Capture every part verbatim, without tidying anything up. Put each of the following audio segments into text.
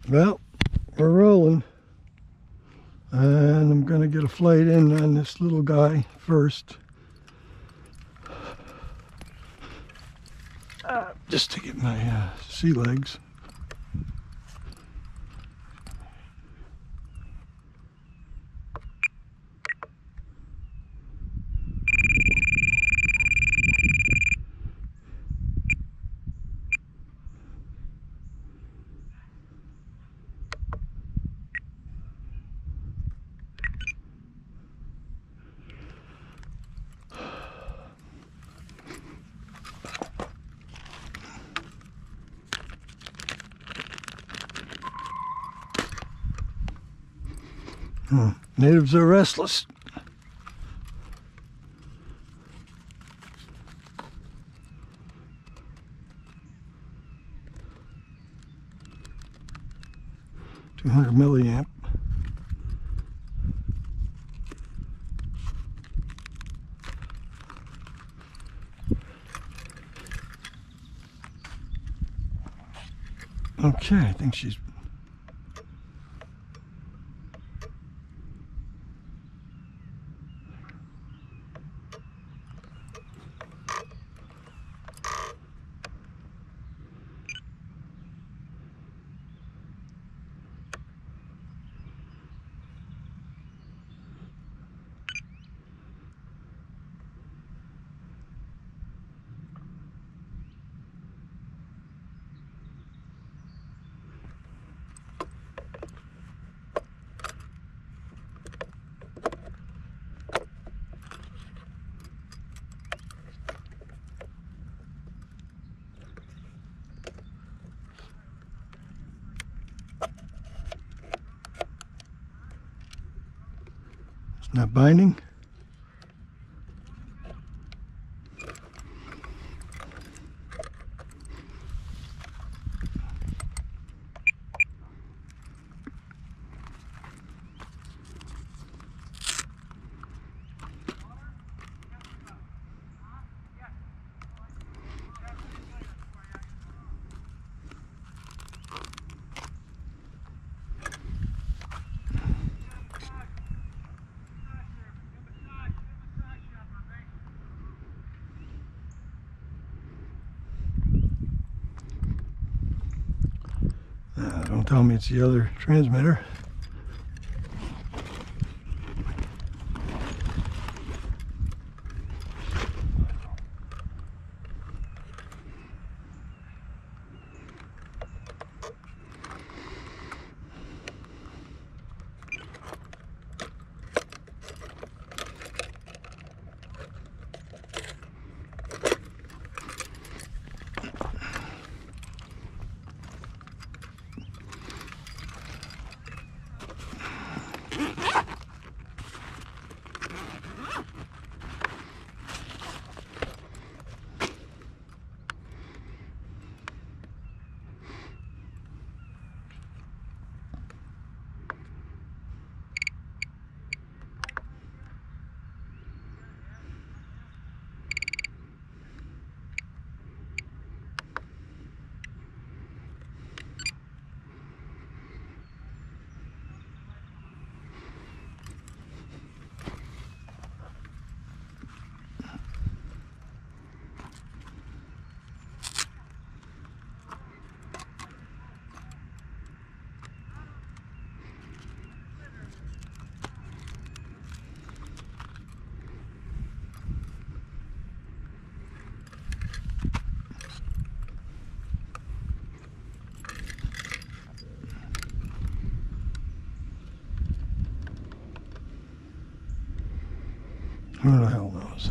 Well, we're rolling. And I'm going to get a flight in on this little guy first. Uh, just to get my uh, sea legs. Hmm. Natives are restless. two hundred milliamp. Okay, I think she's not binding. Uh, don't tell me it's the other transmitter. Who the hell knows?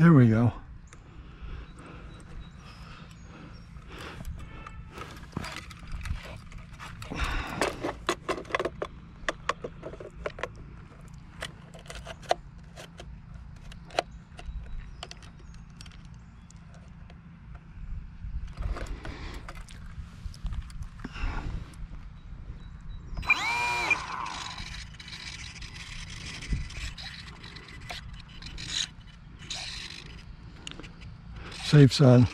There we go. Safe, son.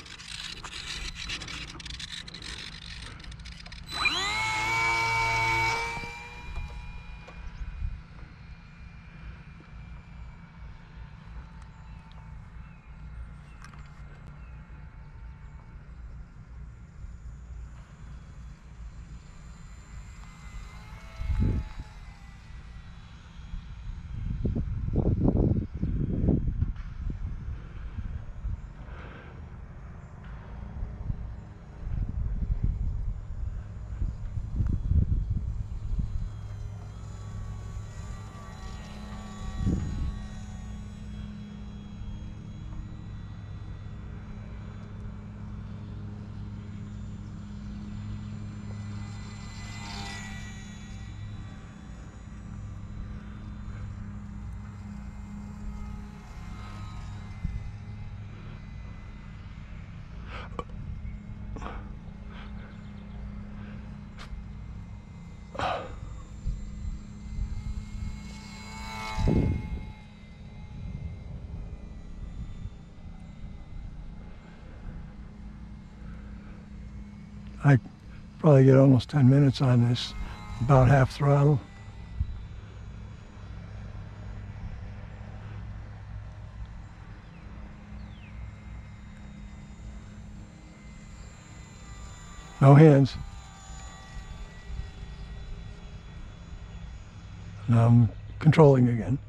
I probably get almost ten minutes on this, about half throttle. No hands. Now I'm controlling again.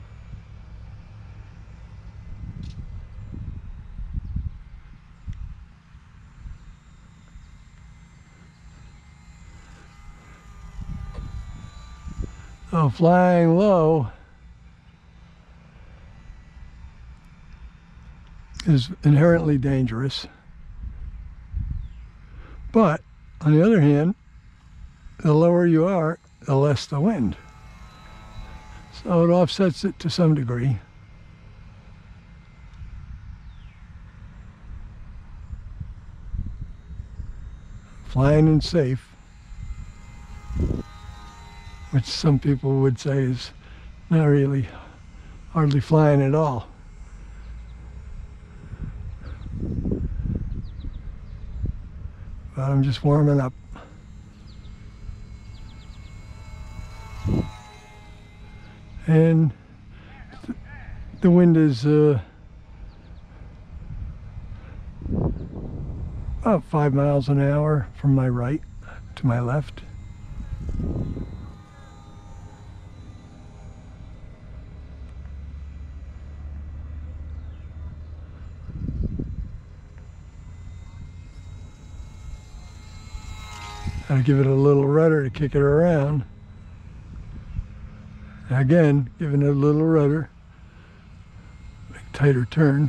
So flying low is inherently dangerous. But on the other hand, the lower you are, the less the wind. So it offsets it to some degree. Flying and safe, which some people would say is not really hardly flying at all. But I'm just warming up. And th the wind is uh, about five miles an hour from my right to my left. Gotta give it a little rudder to kick it around. Again, giving it a little rudder, make a tighter turn.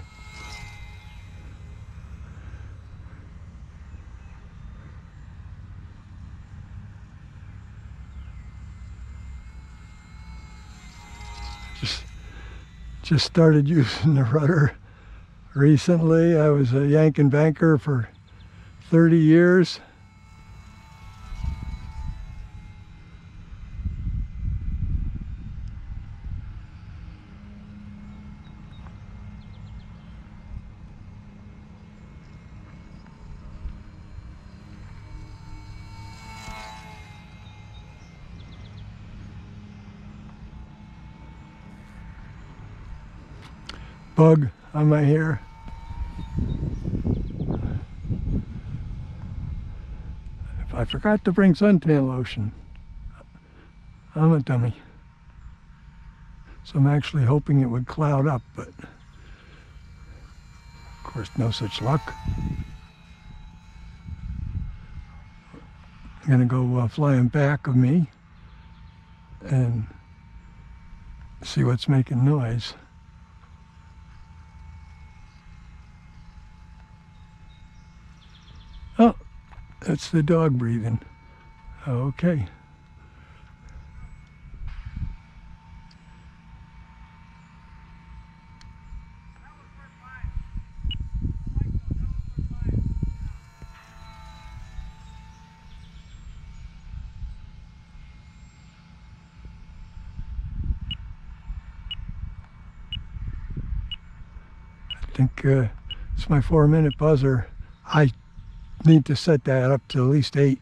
Just, just started using the rudder recently. I was a yank and banker for thirty years. Bug on my hair. I forgot to bring suntan lotion. I'm a dummy. So I'm actually hoping it would cloud up, but of course no such luck. I'm gonna go uh, flying back of me and see what's making noise. That's the dog breathing. Okay. I think uh, it's my four minute buzzer. I need to set that up to at least eight.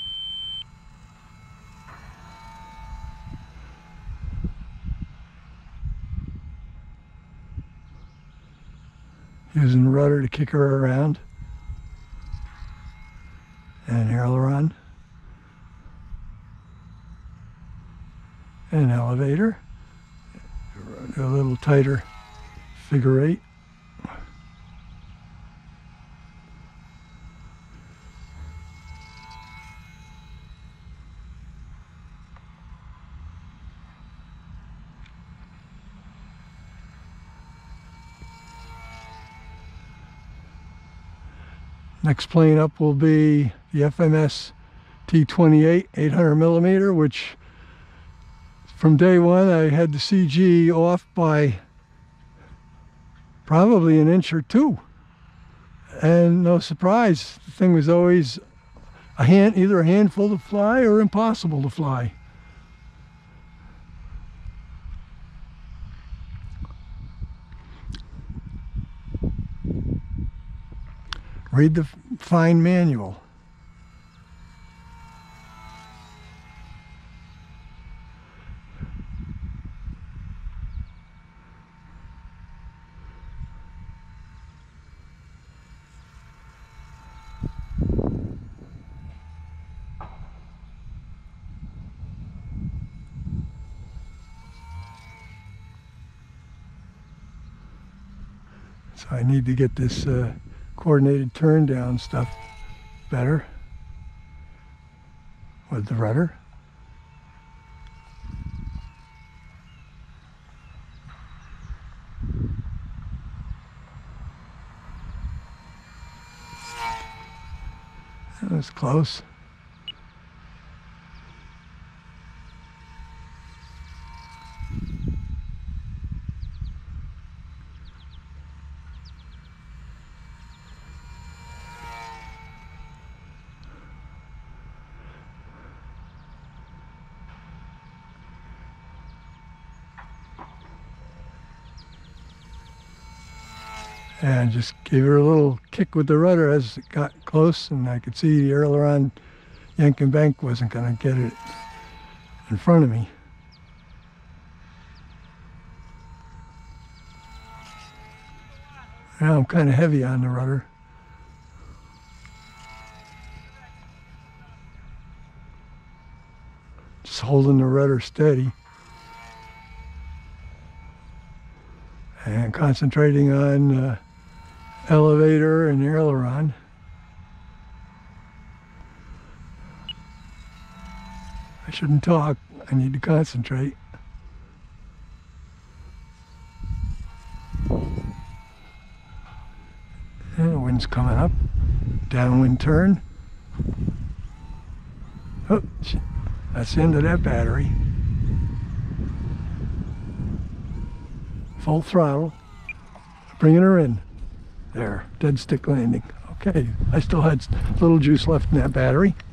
Using the rudder to kick her around. And aileron. And elevator. A little tighter figure eight. Next plane up will be the F M S T twenty-eight eight hundred millimeter, which from day one I had the C G off by probably an inch or two. And no surprise, the thing was always a hand, either a handful to fly or impossible to fly. Read the fine manual. So I need to get this uh, coordinated turn down stuff better with the rudder. That was close. And just gave her a little kick with the rudder as it got close, and I could see the aileron yanking bank wasn't going to get it in front of me. Now I'm kind of heavy on the rudder. Just holding the rudder steady. And concentrating on uh, elevator and aileron. I shouldn't talk, I need to concentrate. And the wind's coming up. Downwind turn. Oh, that's the end of that battery. Full throttle, bringing her in. There, dead stick landing. Okay, I still had a little juice left in that battery.